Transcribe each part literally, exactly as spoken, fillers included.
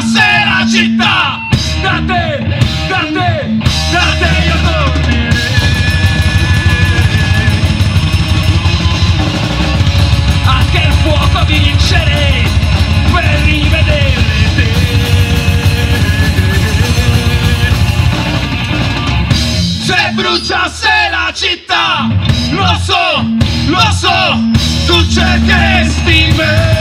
bruciasse la città, da te, da te, da te io tornerei. Anche il fuoco vincerei per rivedere te. Se bruciasse la città, lo so, lo so, tu cercheresti me.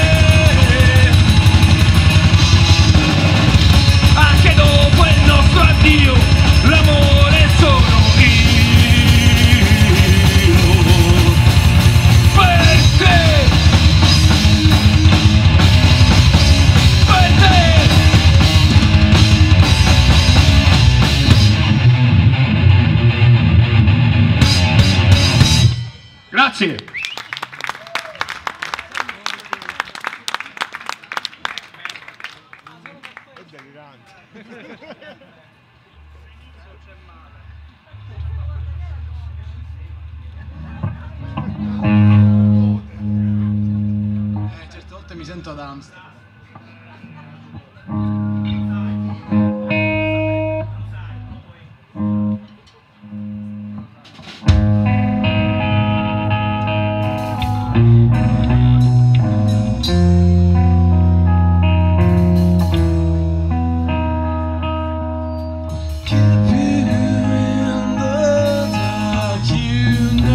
Anche dopo il nostro addio, l'amore sono io. Per te, per te. Grazie. Eh, certe volte mi sento ad Amsterdam.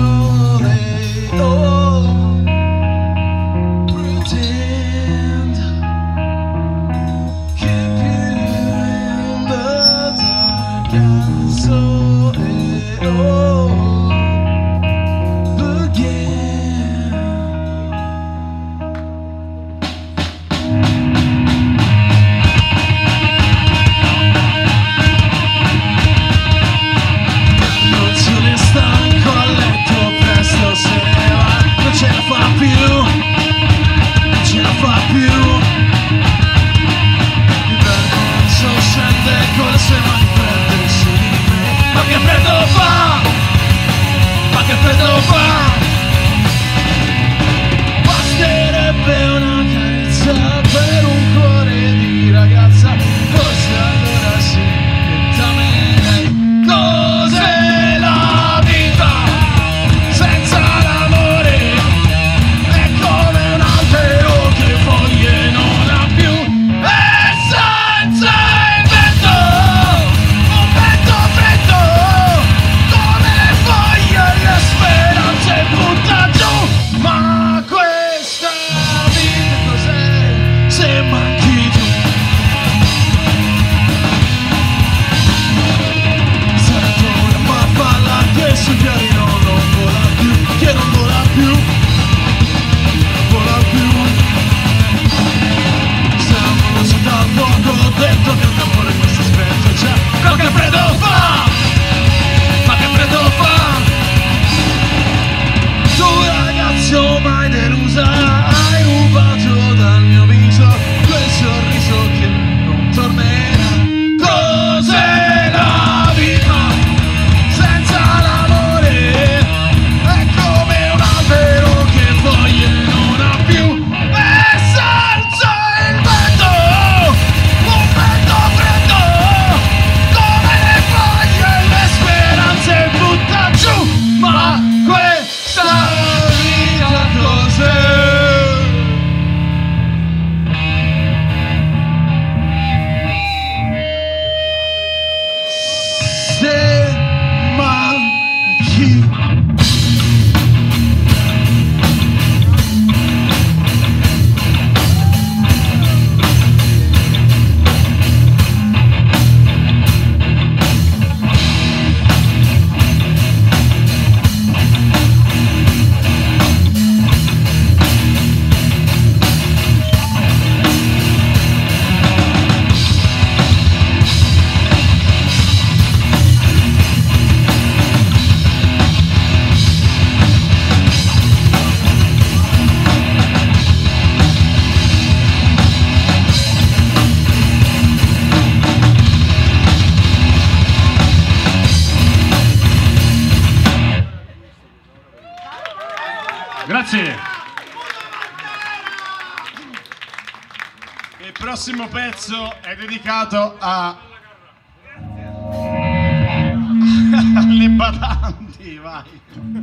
Pretend Il prossimo pezzo è dedicato a... alle badanti, vai.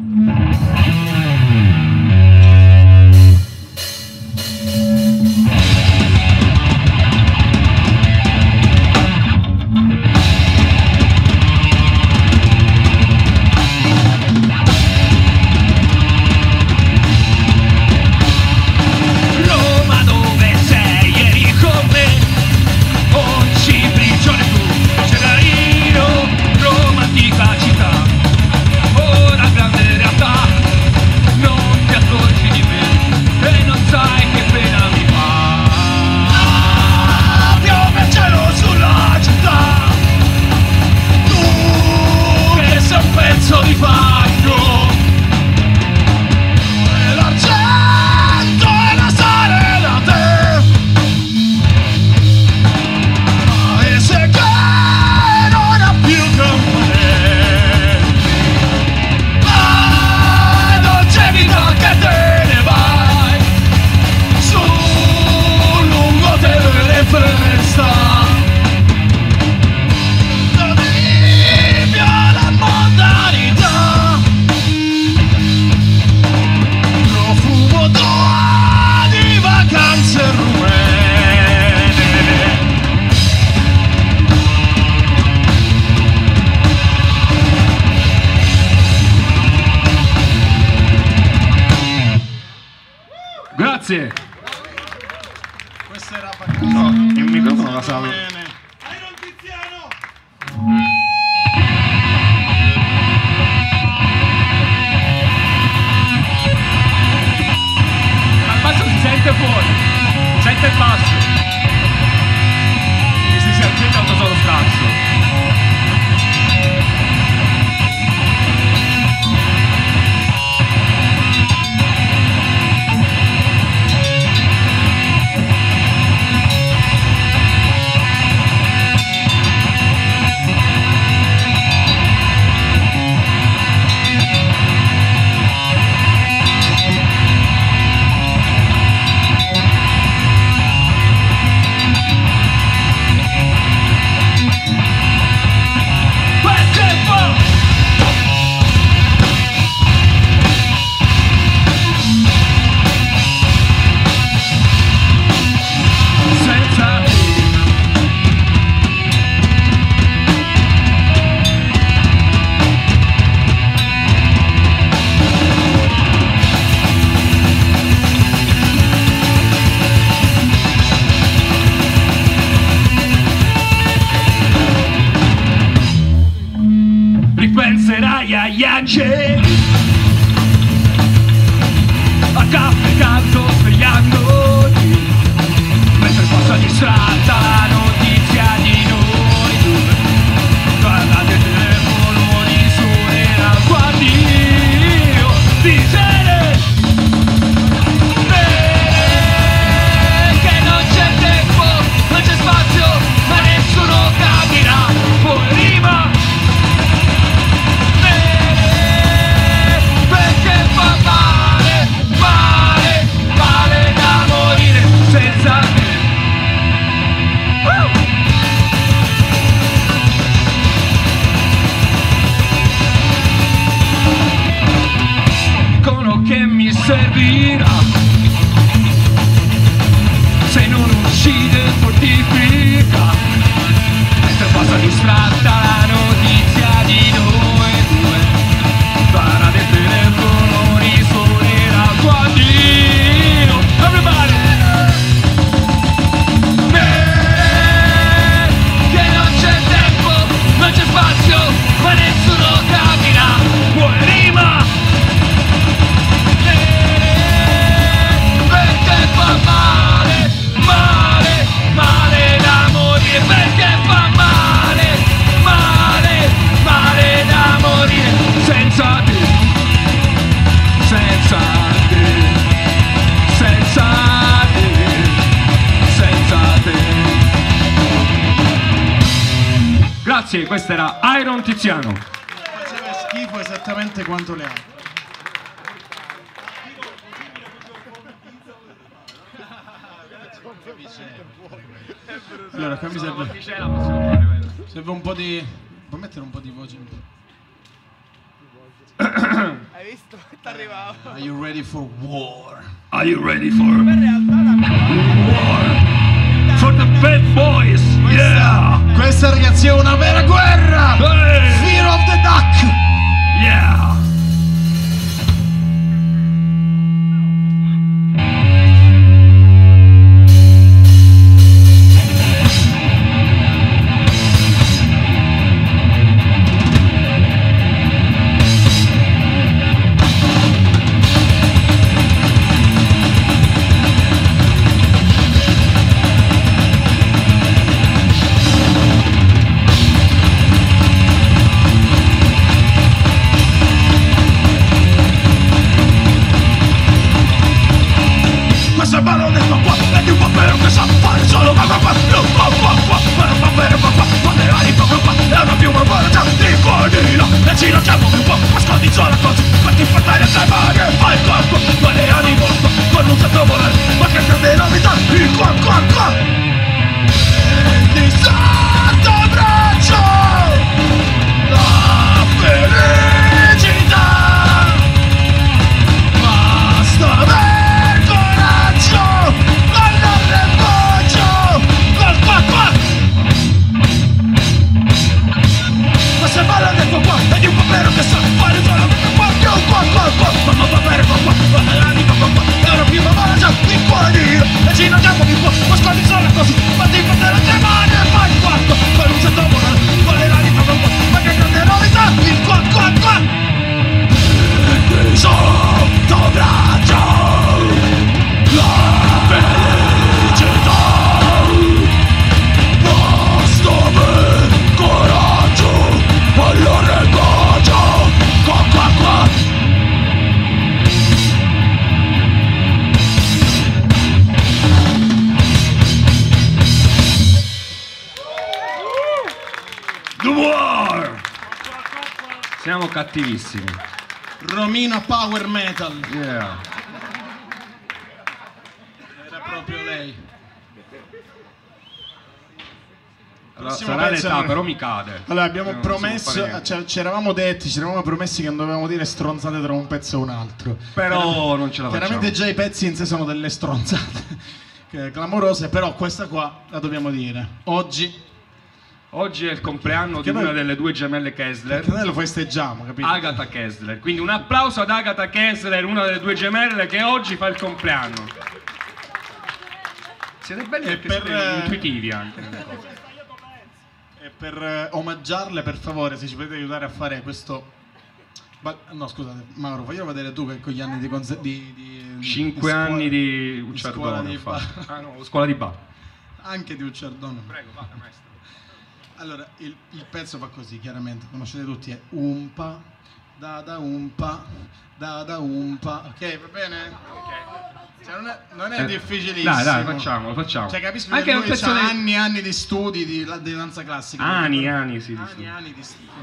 Grazie. Questa era vacanza. No, il microfono la salvo. Iron Tiziano! Ma il basso si sente fuori. Sente il basso. E se si accende auto solo scazzo. Ripenserai agli angeli, a caffè caldo svegliandoti, mentre passa di strada la notizia di noi due. Guardate il telefono risuonerà quando io diserei che non c'è tempo, non c'è spazio, ma nessuno capirà. Poi rima che mi servirà se non uccide fortifica, mentre passa distratta la notizia di noi due. Parla del telefono risuonerà quando io everybody eh, che non c'è tempo, non c'è spazio, ma nessuno capirà. Poi rima male, male, male da morire, perché fa male, male, male da morire, senza te, senza te, senza te, senza te. Grazie, questa era Iron Tiziano. Faceva schifo esattamente quanto le altre. Allora, qua mi serve, L'asticella possiamo fare, vero? serve un po' di... Puoi mettere un po' di voce? Hai visto? T'arrivavo. Are you ready for war? Are you ready for In realtà la for the bad boys? Yeah! Questa ragazzi è una vera guerra! Hey! Fear of the Duck! Yeah! Questo è bello detto qua, e di un papero che sa fare solo qua qua qua, no qua qua qua, quello papero qua qua, quando le ali qua qua qua, è una piuma buona già, di colina, e ci lanciamo più qua, ascolti solo così, metti fratelli a tremare, fai qua qua, quelle ali qua qua, con un sento volare, ma che grande novità, di qua qua qua, di santo braccio, la felicità, basta aver questo è bello detto qua, e di un papero che sa fare solo qua, qua, qua, qua, qua, mamma papero qua, qua, guarda l'anima qua, qua, è una prima mano già, in cuore di io, e ci lanciamo più qua, ma scordi solo così, fatti in fratello tre mani e fai qua, qua, con un sento volare, con le l'anima qua, qua, ma che grande novità, in qua, qua, qua, e di sotto braccio, la felicità, basta aver coraggio, allora il bacio, qua qua qua. The war! Siamo cattivissimi. Romina Power Metal. Yeah. Era proprio lei. Allora, Prossimo sarà pezzo- l'età, però mi cade. Allora abbiamo Eh, non si può promesso, fare niente. cioè, ci eravamo detti, ci eravamo promessi che non dovevamo dire stronzate tra un pezzo e un altro. Però non ce la facciamo. Chiaramente già i pezzi in sé sono delle stronzate che- clamorose, però questa qua la dobbiamo dire. Oggi, Oggi è il compleanno di Che noi- una delle due gemelle Kessler, perché noi lo festeggiamo, capito? Agatha Kessler. Quindi un applauso ad Agatha Kessler, una delle due gemelle che oggi fa il compleanno. Siete belli E perché per, siete eh, intuitivi anche nelle cose. E per eh, omaggiarle, per favore, se ci potete aiutare a fare questo... Ba- No, scusate, Mauro, faglielo vedere tu che con gli anni di... conse- di, di Cinque di scuola- anni di scuola Ucciardone di ho fatto. ba- Ah no, scuola di Ba. Anche di Ucciardone. Prego, vada maestro. Allora, il, il pezzo fa così, chiaramente, conoscete tutti, è umpa, da da umpa, da da umpa, ok, va bene? Ok. Cioè, non è, non è Eh, difficilissimo. Dai, dai, facciamolo, facciamo. Cioè, capisco Anche che un lui pezzo ha di- anni e anni di studi di, di danza classica. Anni, perché- anni, sì, di Anni studi. e anni di studi.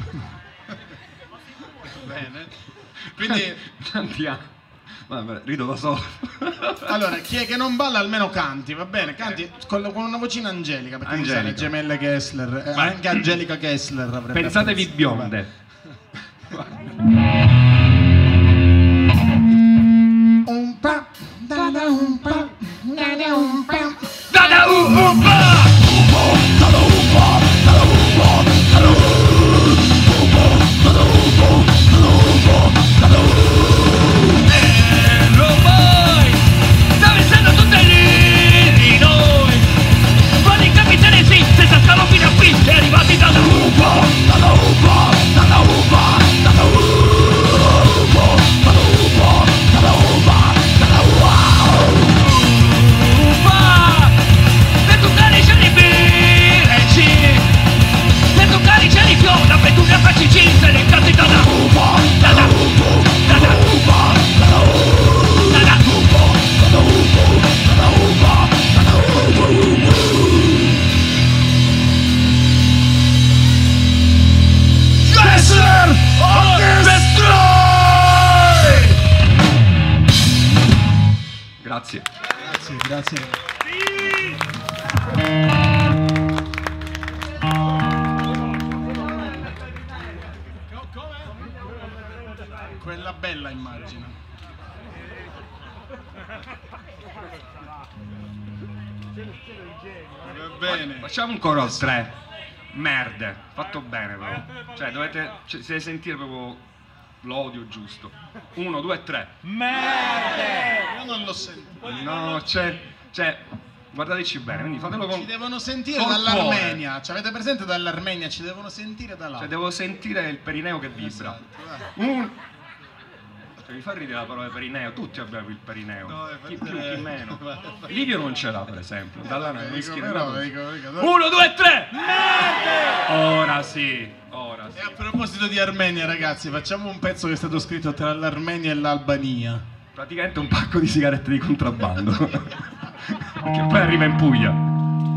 Va bene. Quindi, Tanti anni. Vabbè, rido da solo. allora, chi è che non balla almeno canti, va bene? Canti con, con una vocina angelica, perché Angelica. le gemelle Kessler, eh, Vai. anche Angelica Kessler avrebbe Pensatevi apprezzato. bionde. Umpa, da da umpa, da da umpa. Dada umpa! Ormai stavo essendo tutte lì di noi, quando i capitani sì, senza scalo fino a qui, è arrivati dalla uva, dalla uva, dalla uva, dalla uva, dalla uva, dalla uva, dalla uva, per toccare i cieli bireci, per toccare i cieli fiona, per tu ne facci cinze, le carte dalla uva, dalla uva, dalla uva, dalla uva. Kessler Orchestra! Grazie. Grazie, grazie. Quella bella immagine. Va bene. Facciamo un coro al tre. Merde, fatto bene però. Cioè dovete, cioè, si deve sentire proprio l'odio giusto. Uno, due, tre. Io non l'ho sentito. No, c'è, cioè, guardateci bene, quindi fatelo con... Ci devono sentire col dall'Armenia. Ci avete presente dall'Armenia? Ci devono sentire da là. Cioè devo sentire il perineo che vibra. Esatto, vai. Un... Cioè, mi fa ridere la parola perineo, tutti abbiamo il perineo. No, è chi più, per- chi meno. vai, vai. Livio non ce l'ha, per esempio. Dalla noi Dico, whisky però, nella- dico, dico, dai. Uno, due, tre! Ora sì, ora sì. E a proposito di Armenia, ragazzi, facciamo un pezzo che è stato scritto tra l'Armenia e l'Albania. Praticamente un pacco di sigarette di contrabbando. Che poi arriva in Puglia.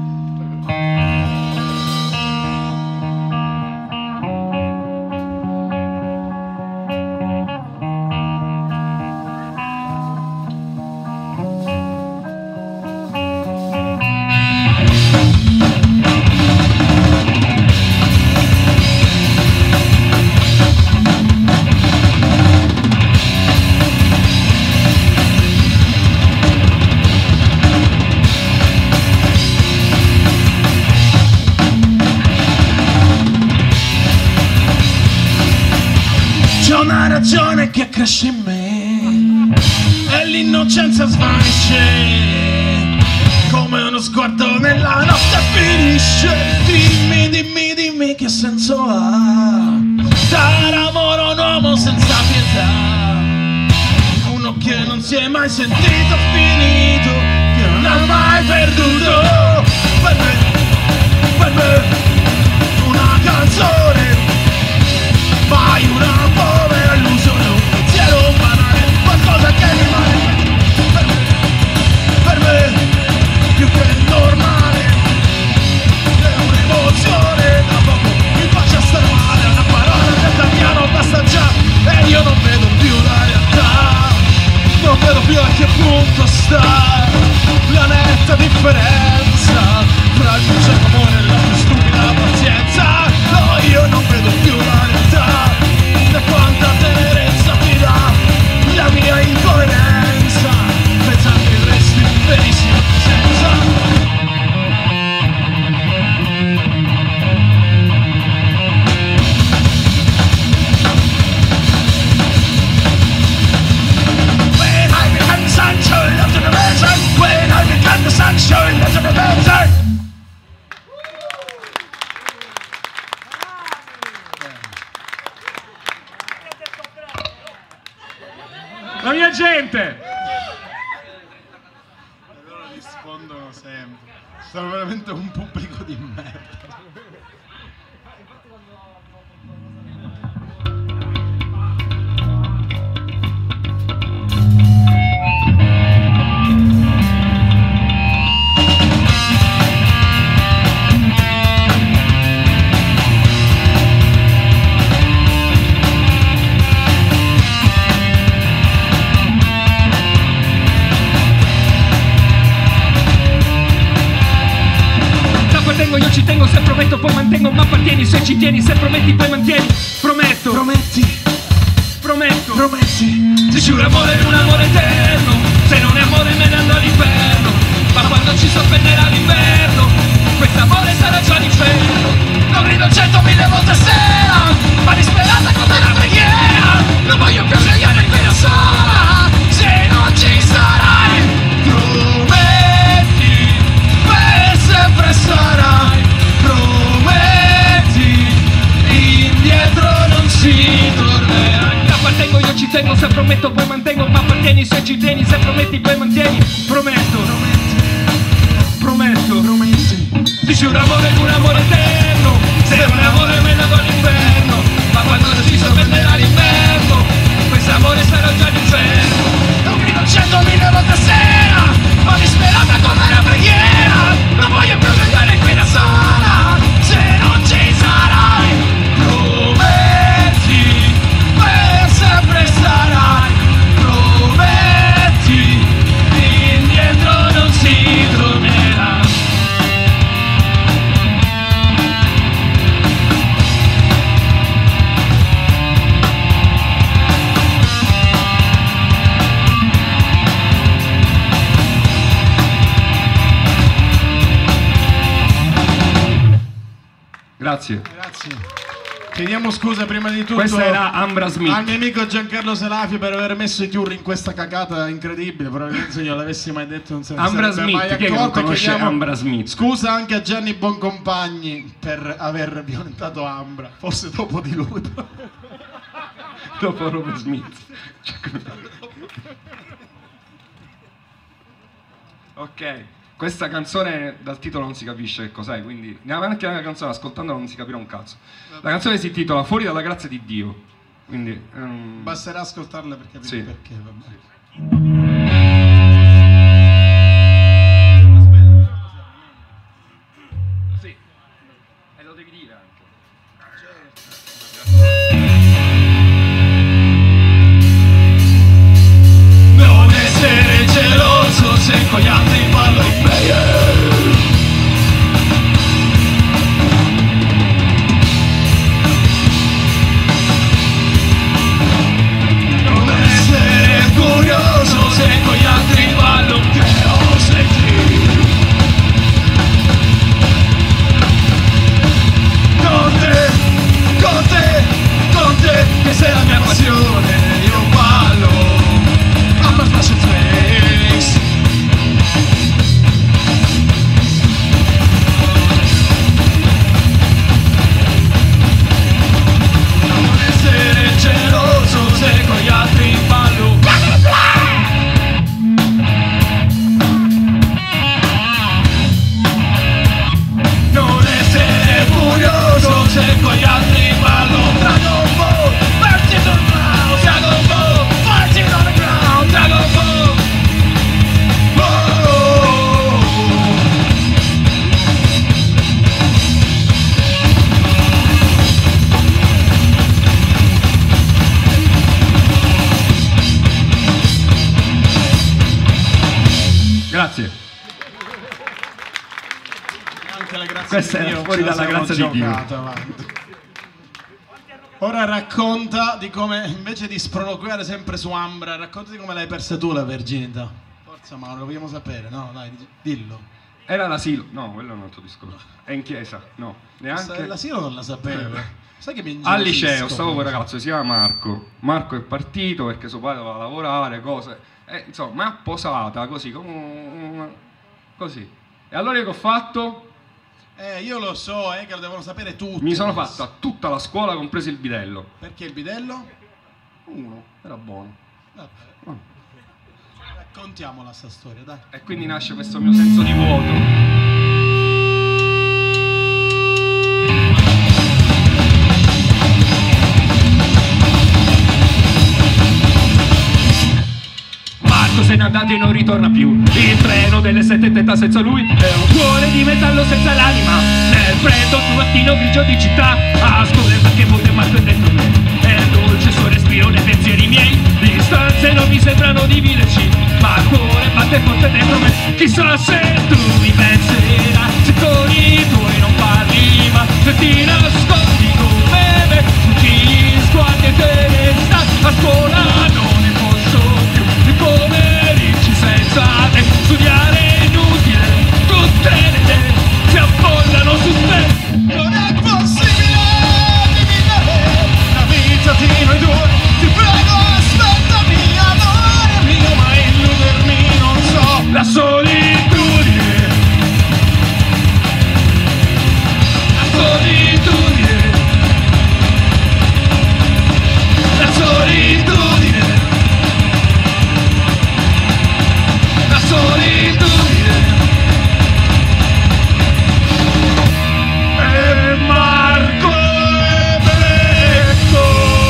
C'è una ragione che cresce in me e l'innocenza svanisce come uno sguardo nella notte finisce. Dimmi, dimmi, dimmi che senso ha dare amore a un uomo senza pietà, uno che non si è mai sentito finito, che non ha mai perduto. Per me, per me, una canzone, fai una povera illusione, un pensiero banale, qualcosa che rimane per me, per me, più che normale, è un'emozione, da poco mi faccia stare male, una parola del Damiano basta già, e io non vedo più la realtà, non vedo più a che punto sta la netta differenza tra il sincero amore e la più stupida pazienza. No, io non vedo più la realtà, da quanta tenerezza ti dà la mia incoerenza, pensando che resti benissimo senza. When I become the sunshine of the dimension, when I become the sunshine of the dimension. La mia gente! E loro rispondono sempre. Sono veramente un pubblico di merda. Appartengo, io ci tengo, se prometto poi mantengo, ma appartieni, se ci tieni, se prometti poi mantieni. Prometto, Prometti, prometto, prometti, ti giuro amore in un amore eterno, se non è amore me ne andrò all'inferno, ma quando ci sorprenderà l'inverno, quest'amore sarà già l'inferno. Lo grido centomila volte a sera, ma disperata come una preghiera, non voglio più scegliere qui da sola, se non ci sarai. Prometti, per sempre sarai, prometti, indietro non si tornerà. Appartengo, io ci tengo, se prometto poi mantengo, ma appartieni se ci tieni, se prometti poi mantieni. Prometto, prometto, prometti. ti giuro amore in un amore eterno, se non è amore me ne vado all'inferno, ma quando ci sorprenderà l'inverno, questo amore sarà già l'inferno. Lo grido centomila volte a sera, ma disperata come una preghiera, non voglio più vedere qui da sola, se non ci sarai. Prometti, per sempre sarai, prometti, indietro non si tornerà. Grazie. Grazie. Chiediamo scusa prima di tutto Questa era Ambra Smith. al mio amico Giancarlo Salafio per aver messo i chiurri in questa cacata incredibile. Probabilmente se io l'avessi mai detto non se ne Ambra sarebbe mai Smith, chi è che non accorto. conosce Chiediamo Ambra Smith? scusa anche a Gianni Boncompagni per aver violentato Ambra, forse dopo di lui. Dopo Robert Smith. Ok, questa canzone dal titolo non si capisce che cos'è, quindi neanche la canzone ascoltandola non si capirà un cazzo. La canzone si intitola Fuori dalla grazia di Dio, quindi um... basterà ascoltarla per capire sì. perché. Vabbè. Sì, e lo devi dire anche. Non essere geloso se con gli altri parlo in player. Non essere curioso se con gli altri parlo che ho sentito. Con te, con te, con te, che sei la mia passione, io ballo. I'm a special face. Non essere geloso se con gli altri ballo. Non essere furioso se con gli altri ballo. Dragon Ball, Vertigo Now, Dragon Ball, Vertigo on the ground, Dragon Ball. Oh. Grazie. Anche la grazia Questa di era Dio, fuori ce la dalla siamo grazia di Dio. giocata avanti. Ora racconta di come, invece di sproloquiare sempre su Ambra, racconta di come l'hai persa tu la verginità. Forza Mauro, lo vogliamo sapere, no? Dai, dillo. Era l'asilo, no, quello è un altro discorso. È in chiesa, no, neanche. L'asilo non la sapevo. Sai che mi Al ingelosisco, liceo stavo con un penso. ragazzo che si chiama Marco. Marco è partito perché suo padre doveva lavorare, cose. E insomma, mi ha posata così, come un- così. E allora io che ho fatto? Eh, io lo so, eh, che lo devono sapere tutti. Mi sono fatta tutta la scuola, compreso il bidello. Perché il bidello? Uno, era buono. Vabbè. Oh. Raccontiamola sta storia, dai. E quindi nasce questo mio senso di vuoto. Marco se n'è andato e non ritorna più. Il treno delle sette tenta senza lui è un cuore di metallo senza l'anima. Nel freddo di un mattino grigio di città, ascolta che voce Marco è dentro me. È dolce il suo respiro nei pensieri miei. Distanze non mi sembrano di viverci, ma il cuore batte forte dentro me. Chissà se tu mi penserai, se con i tuoi non parli, ma se ti nascondi come me, tutti sguardi e te ne stai. A scuola non ne posso più, i pomeriggi senza te, studiare è inutile, tutte le idee si affollano su te. Non è possibile vivere la vita di noi due. Ti prego aspettami amore mio, ma illudermi non so. La solitudine, La solitudine, la solitudine, la solitudine. e Marco E becco.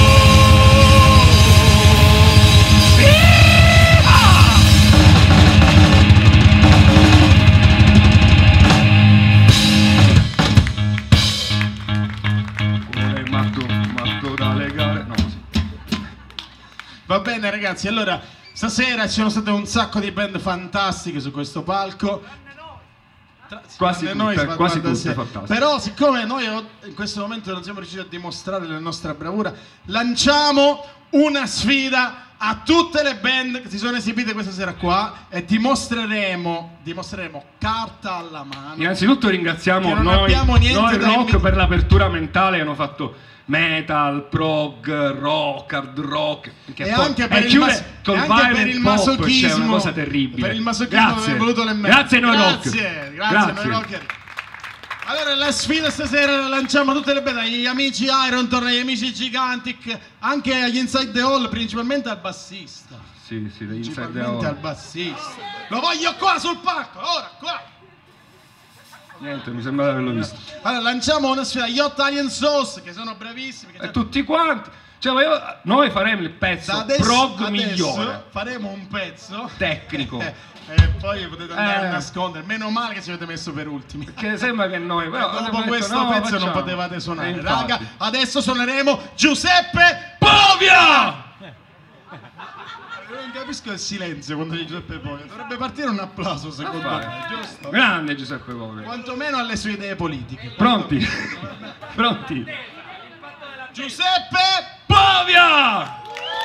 è matto, matto da legare. No, così. Va bene ragazzi, allora stasera ci sono state un sacco di band fantastiche su questo palco. Tra- Quasi tranne noi, tutte, guarda quasi tutte se- fantastiche. Però siccome noi o- in questo momento non siamo riusciti a dimostrare la nostra bravura, lanciamo una sfida a tutte le band che si sono esibite questa sera qua e dimostreremo, dimostreremo carta alla mano. Innanzitutto ringraziamo che non noi, abbiamo niente noi da rock invi- per l'apertura mentale che hanno fatto metal, prog, rock, hard rock. Che E poi- anche per e il chiude mas- col e anche per violent il pop, masochismo, c'è una cosa terribile. per il masochismo Grazie. aver voluto le me- Grazie a noi rock. Grazie, grazie, a noi rockeri. Allora la sfida stasera la lanciamo a tutte le band, agli amici Iron Torre, agli amici Gigantic, anche agli Inside the Hall, principalmente al bassista. Sì, sì, degli Inside the Principalmente al Hall. bassista. Lo voglio qua sul palco, ora qua. Niente, mi sembra di averlo visto. Allora lanciamo una sfida agli Hot Alien Sauce, che sono bravissimi. Che E tutti quanti. Cioè, ma io- noi faremo il pezzo da adesso, prog adesso migliore, faremo un pezzo tecnico. e poi potete andare Eh. a nascondere. Meno male che ci avete messo per ultimi. Che sembra che noi però, Dopo abbiamo detto, questo no, pezzo facciamo. non potevate suonare. E infatti. Raga, adesso suoneremo Giuseppe Povia! Non capisco il silenzio quando dice Giuseppe Povia. Dovrebbe partire un applauso secondo Vai. me, giusto? Grande Giuseppe Povia. Quantomeno alle sue idee politiche. Pronti? Pronti? Giuseppe! Povia!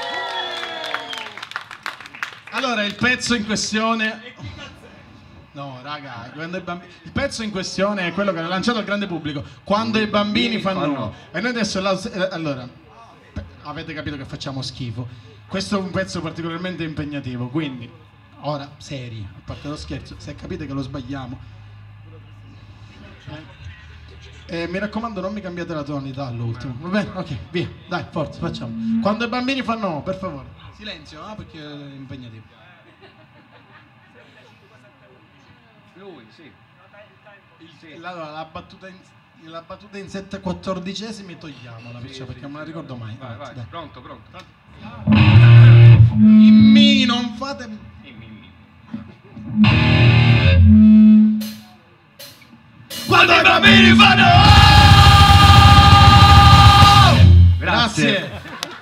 Allora, il pezzo in questione... No, raga, quando i bambini... il pezzo in questione è quello che ha lanciato al grande pubblico. Quando i bambini fanno... fanno- E noi adesso... la- eh, Allora, pe- avete capito che facciamo schifo. Questo è un pezzo particolarmente impegnativo, quindi... Ora, seri, a parte lo scherzo, se capite che lo sbagliamo... Eh, mi raccomando, non mi cambiate la tonalità all'ultimo. Va bene? Ok, via. Dai, forza, facciamo. Quando i bambini fanno no, per favore. Silenzio, ah, perché è impegnativo. Lui, sì. La, la, la battuta in, la battuta in sette quattordicesimi togliamola, perciò, perché non me la ricordo mai. Vai, vai, Dai. pronto, pronto. In mi, non fate... Quando i bambini fanno Grazie.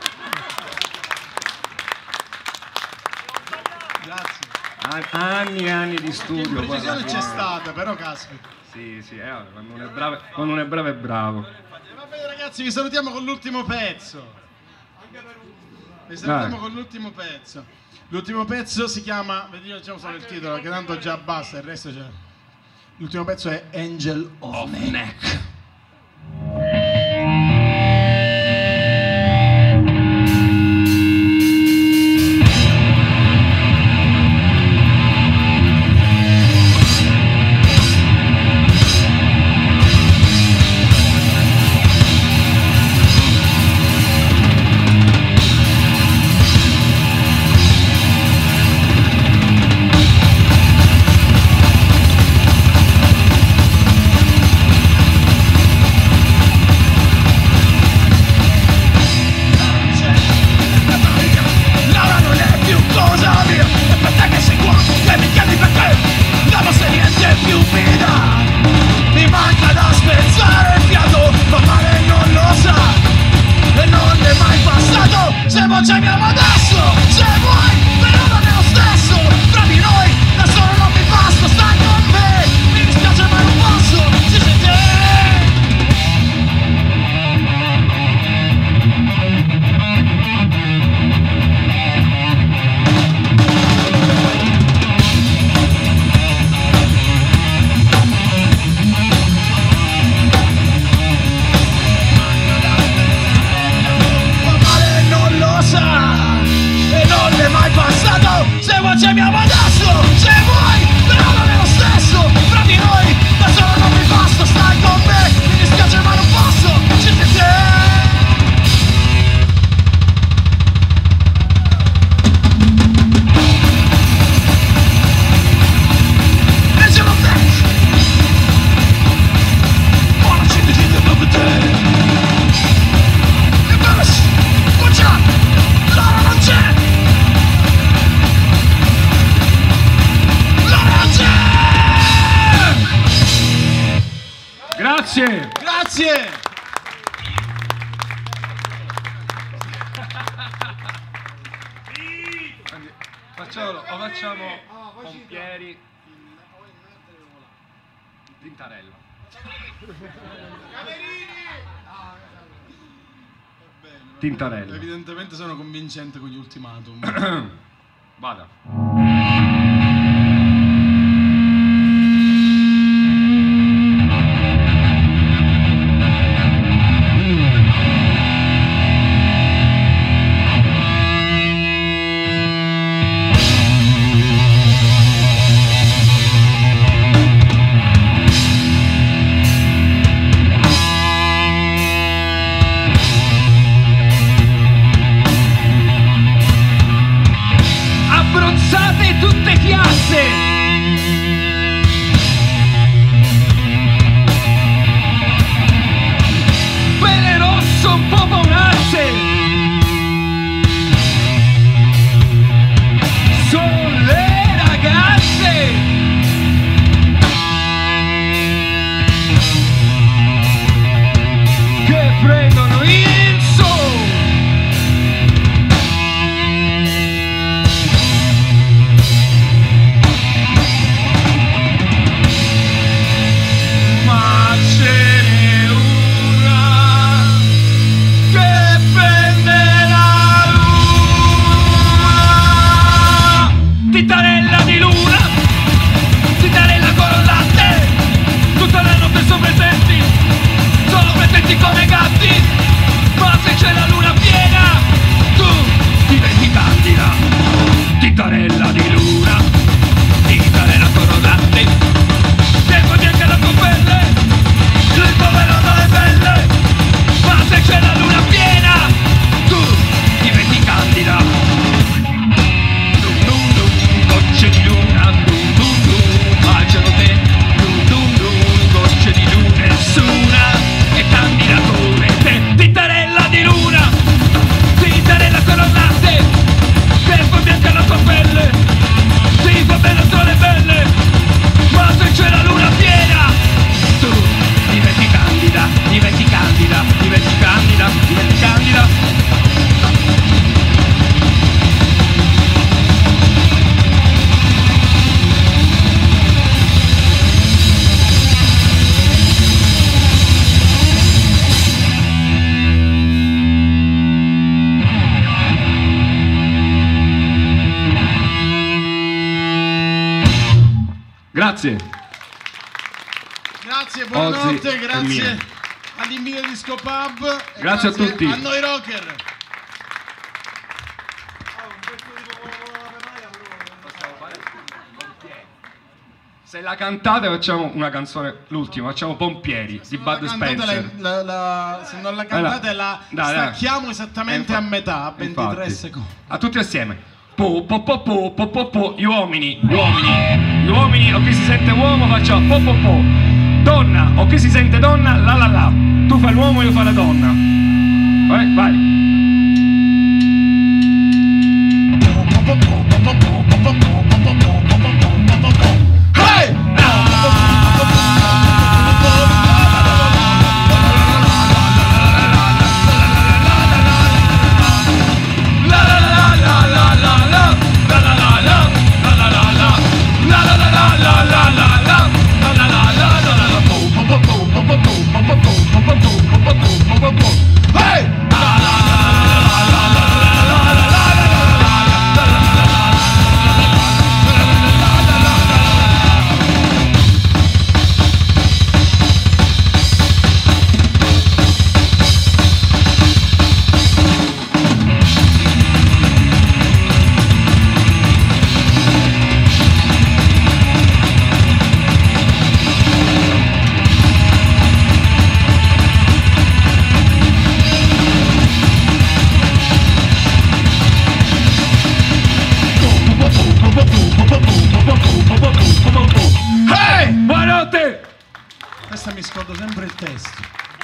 Grazie. An- Anni e anni di studio. Che poi alla precisione fine- c'è stata, però caspita. Sì, sì, eh, quando uno è bravo, quando uno è bravo è bravo. Va bene ragazzi, vi salutiamo con l'ultimo pezzo. Vi salutiamo Dai. con l'ultimo pezzo. L'ultimo pezzo si chiama, vediamo diciamo solo il titolo, che tanto già basta, il resto c'è. L'ultimo pezzo è Angel of, Of Neck. neck. Laura non è più cosa mia. È per te che sei qua, che mi chiami perché la nostra niente più mi dà. Mi manca da spezzare il fiato, ma male non lo sa. E non è mai passato. Se vuoi ci amiamo adesso, se vuoi, però non è lo stesso. Tra di noi, da solo non mi basta, stai con me. Mi dispiace ma non posso, ci sei te. Ma male non lo sa e non è mai passato. Se vuoi ci amiamo adesso, se vuoi, però non è lo stesso. Fra di noi, da solo non mi basta, stai con me. Mi dispiace ma non posso, ci sei te. Angel of Death. Wanna see the kingdom of the dead. E basta, watch out, Laura non c'è. Laura non c'è. Grazie! Grazie! Facciamolo, o facciamo pompieri. Tintarella. Tintarella. Evidentemente sono convincente con gli ultimatum. Vada. Abbronzate tutte chiasse, pelle rosso un po' paonazze, sono le ragazze che prendono il sole. Ma ce n'è una che prende la luna, tintarella di luna, tintarella con il latte, tutta la notte sono presenti, sono presenti come gatti, ma se c'è la luna piena, tu diventi candida, tintarella di luna, tintarella con il latte. Tempo bianca la tua pelle, il povero non è belle, ma se c'è la luna piena, tu diventi candida. Dum dum dum, gocce di luna, dum dum dum, baciano te, dum dum dum, gocce di luna, nessuna è candida come te. Tintarella di luna, tintarella con il latte, tempo bianca la tua pelle, ti fa bene tra le belle, ma se c'è la luna piena, tu diventi candida, diventi candida, diventi candida, diventi candida. Grazie. Grazie, buonanotte, Ozzy, grazie mia. all'Invio Disco Pub. E Grazie a tutti. A noi rocker. Se la cantate facciamo una canzone, l'ultima, facciamo Pompieri di Bud La cantate Spencer. la- la- la- se non la cantate la Dai, dai. stacchiamo esattamente Eh, a infa- metà, a ventitré infatti. secondi. A tutti assieme. Po po po po po po po. Gli uomini, gli uomini, gli uomini o chi si sente uomo faccia po po po. Donna o chi si sente donna la la la. Tu fai l'uomo, io fai la donna. Vai, vai. Hey! Hey! Buonanotte! Questa mi scordo sempre il testo.